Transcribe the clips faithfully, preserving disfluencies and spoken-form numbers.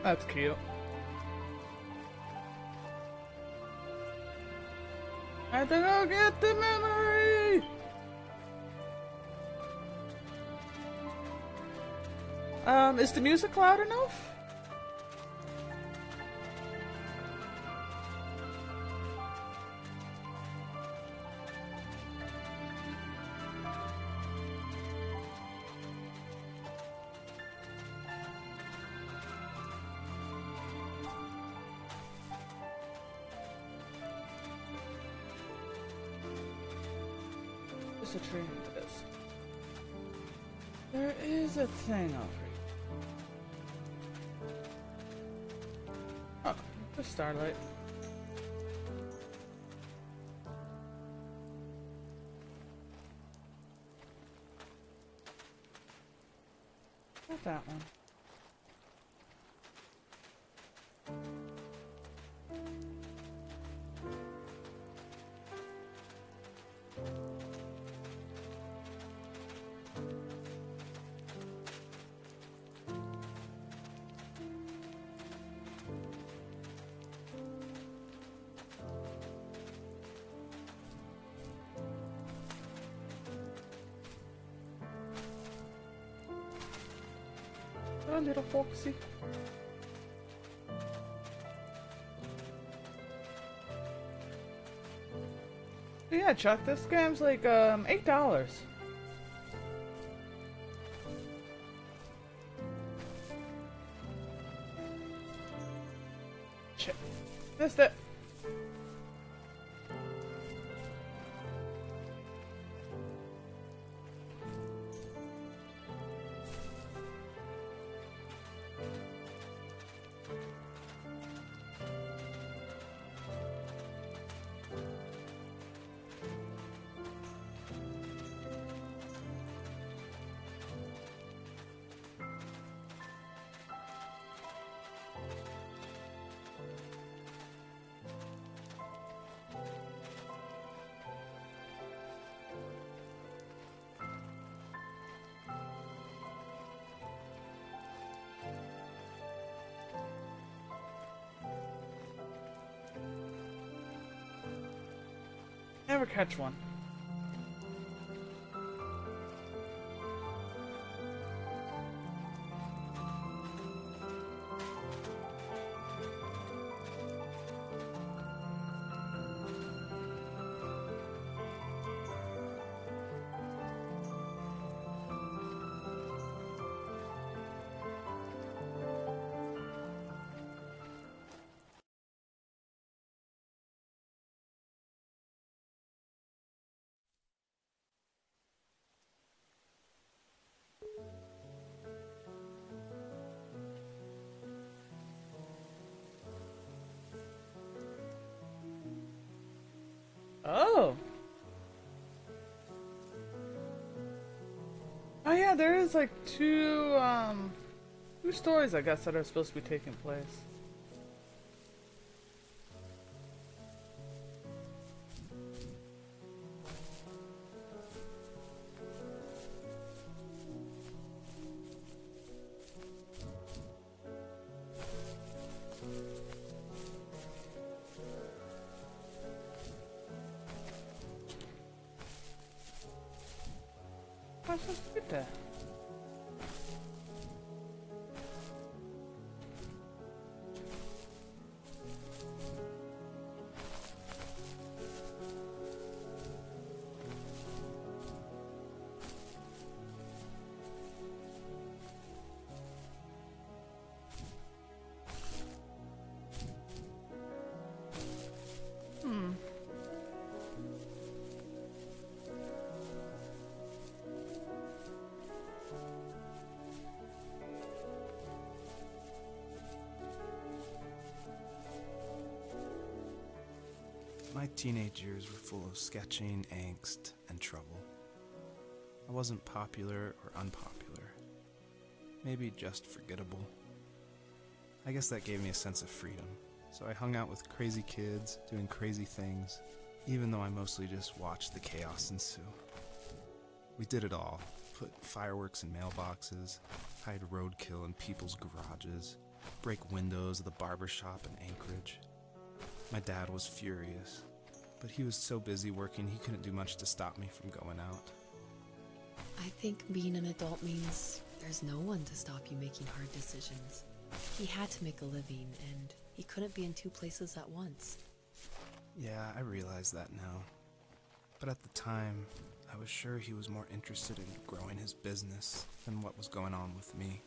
That's cute. I have to go get the memory! Um, is the music loud enough? There's a tree into this. There is a thing over here. Oh, the starlight. Not that one. Oh, little Foxy. Yeah, Chuck, this game's like um eight dollars. Shit. Missed it. Never catch one. Oh. Oh yeah, there is like two, um, two stories, I guess, that are supposed to be taking place. What's supposed to get there? Hmm. My teenage years were full of sketching, angst, and trouble. I wasn't popular or unpopular. Maybe just forgettable. I guess that gave me a sense of freedom, so I hung out with crazy kids, doing crazy things, even though I mostly just watched the chaos ensue. We did it all. Put fireworks in mailboxes, hide roadkill in people's garages, break windows of the barber shop in Anchorage. My dad was furious, but he was so busy working he couldn't do much to stop me from going out. I think being an adult means there's no one to stop you making hard decisions. He had to make a living, and he couldn't be in two places at once. Yeah, I realize that now. But at the time, I was sure he was more interested in growing his business than what was going on with me.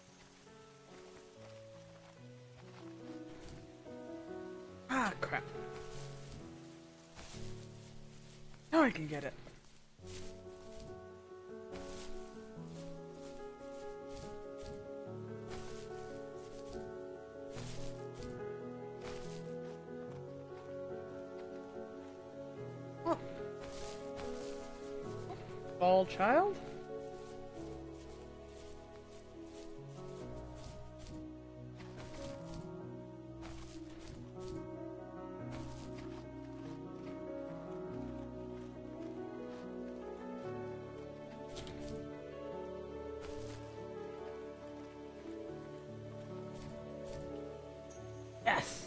Ah, crap. Now I can get it. Oh. Ball child? Yes!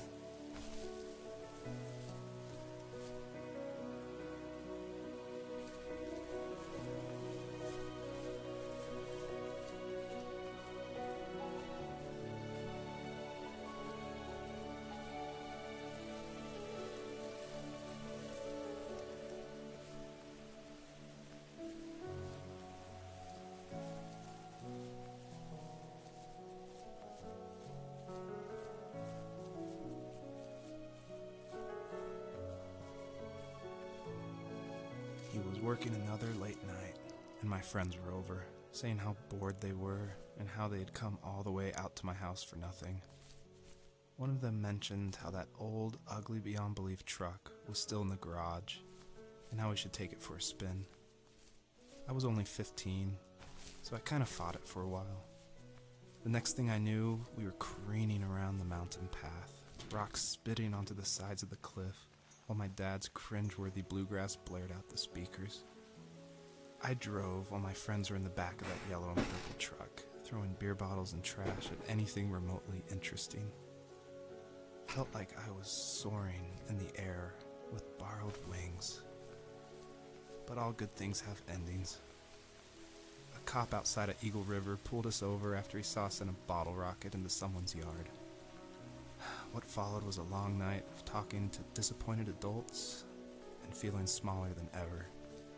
He was working another late night, and my friends were over, saying how bored they were and how they had come all the way out to my house for nothing. One of them mentioned how that old, ugly beyond belief truck was still in the garage, and how we should take it for a spin. I was only fifteen, so I kind of fought it for a while. The next thing I knew, we were careening around the mountain path, rocks spitting onto the sides of the cliff, while my dad's cringeworthy bluegrass blared out the speakers. I drove while my friends were in the back of that yellow and purple truck, throwing beer bottles and trash at anything remotely interesting. Felt like I was soaring in the air with borrowed wings. But all good things have endings. A cop outside of Eagle River pulled us over after he saw us in a bottle rocket into someone's yard. What followed was a long night of talking to disappointed adults and feeling smaller than ever.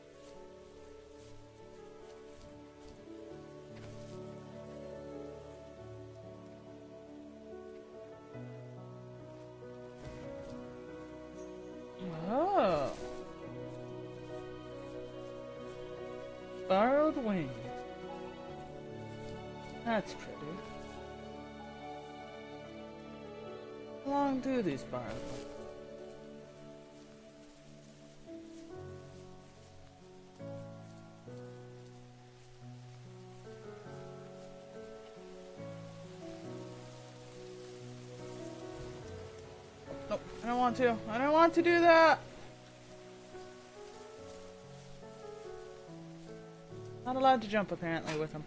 Oh. Borrowed wings. That's pretty. How long do these borrowed wings? Nope, I don't want to. I don't want to do that! Not allowed to jump apparently with him.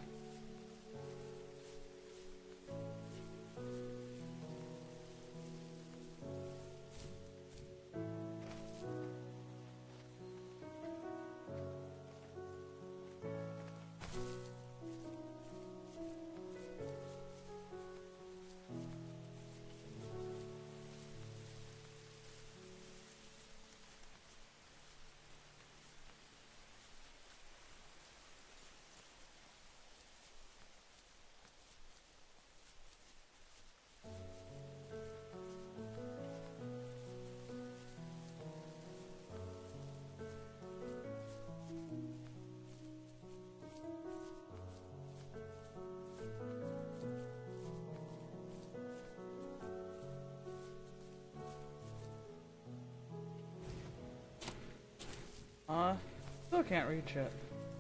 Uh, still can't reach it.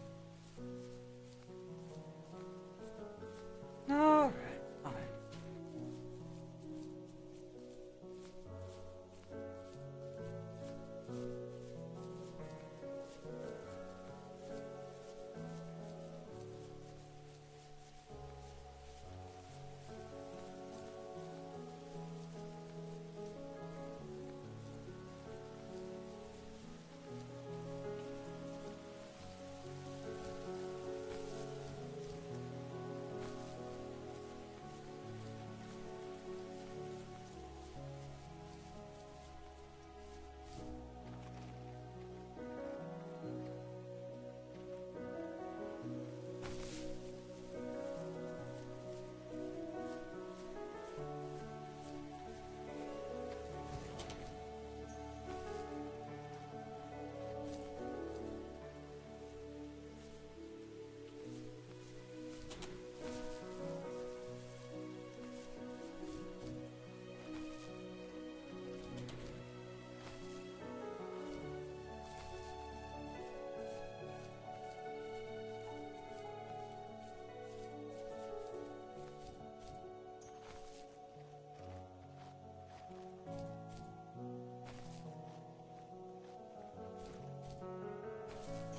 Alright, fine.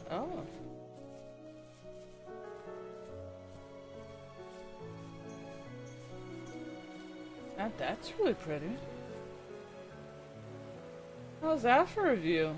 Oh. That, that's really pretty. How's that for a view?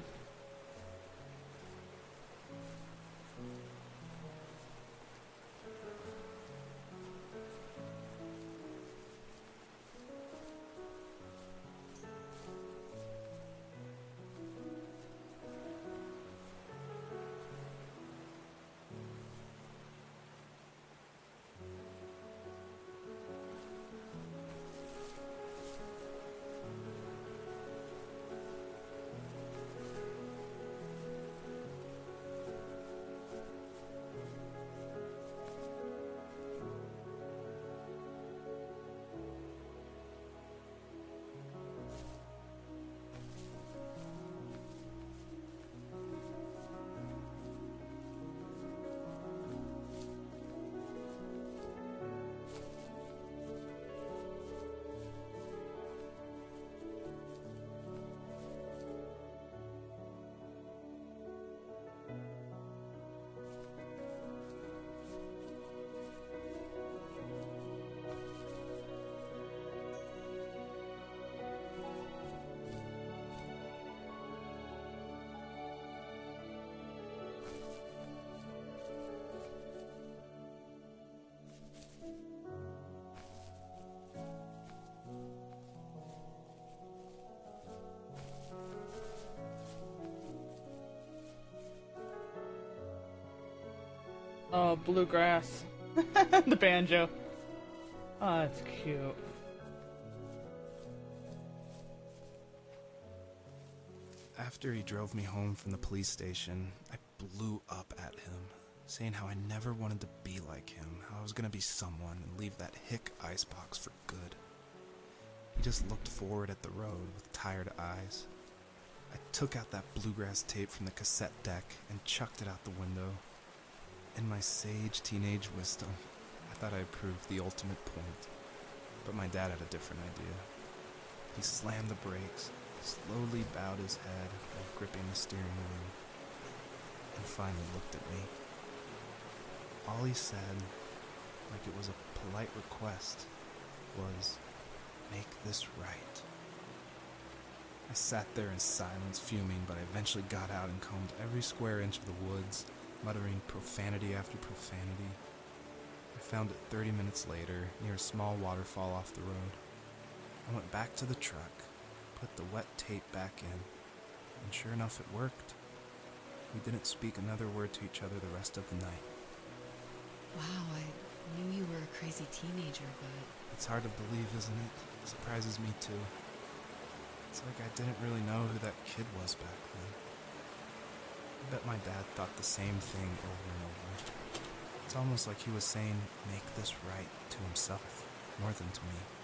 Oh, bluegrass. The banjo. Oh, that's cute. After he drove me home from the police station, I blew up at him, saying how I never wanted to be like him, how I was gonna be someone and leave that hick icebox for good. He just looked forward at the road with tired eyes. I took out that bluegrass tape from the cassette deck and chucked it out the window. In my sage teenage wisdom, I thought I proved the ultimate point, but my dad had a different idea. He slammed the brakes, slowly bowed his head while gripping the steering wheel, and finally looked at me. All he said, like it was a polite request, was, "Make this right." I sat there in silence, fuming, but I eventually got out and combed every square inch of the woods, muttering profanity after profanity. I found it thirty minutes later, near a small waterfall off the road. I went back to the truck, put the wet tape back in, and sure enough it worked. We didn't speak another word to each other the rest of the night. Wow, I knew you were a crazy teenager, but... It's hard to believe, isn't it? It surprises me too. It's like I didn't really know who that kid was back then. I bet my dad thought the same thing over and over. It's almost like he was saying, "Make this right," to himself, more than to me.